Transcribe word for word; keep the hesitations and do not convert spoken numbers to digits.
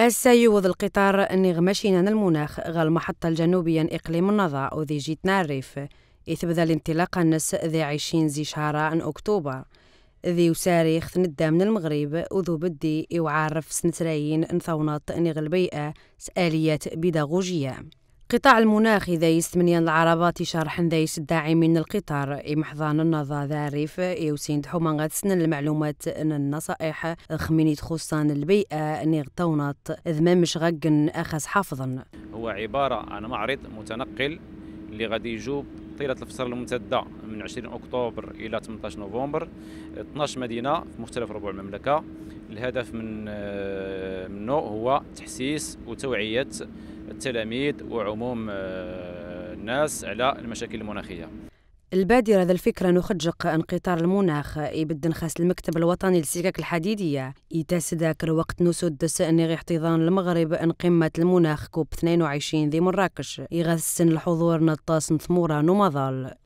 السيوض القطار نغمشينا المناخ غا المحطة الجنوبية إقليم النظا وذي جيت نعرف يثبت الانطلاق النس ذي عشرين زي شهر أكتوبر ذي وساريخ ندى من المغرب وذو بدي يعرف سنتراين نثونات نغ البيئة سآليات بيداغوجية. قطاع المناخ إذا يستمنيان العربات شرح ذيس الداعمين القطار محضان النظا ذارف يوسين دحوما غاد سن المعلومات ان النصائح خميني تخصان البيئة نيغ تونات ذمام مش غاقن أخذ حافظا. هو عبارة عن معرض متنقل اللي غادي يجوب طيلة الفترة الممتدة من عشرين أكتوبر إلى ثمانية عشر نوفمبر اثناش مدينة في مختلف ربوع المملكة. الهدف من منه هو تحسيس وتوعية التلاميذ وعموم الناس على المشاكل المناخية. البادرة هذا الفكرة نخجق أن قطار المناخ يبدن خاص المكتب الوطني للسكك الحديدية يتاس ذاك الوقت نسود سأني احتضان المغرب أن قمة المناخ كوب اثنين وعشرين ذي مراكش يغسن الحضور نطاس ثمورة ومظال.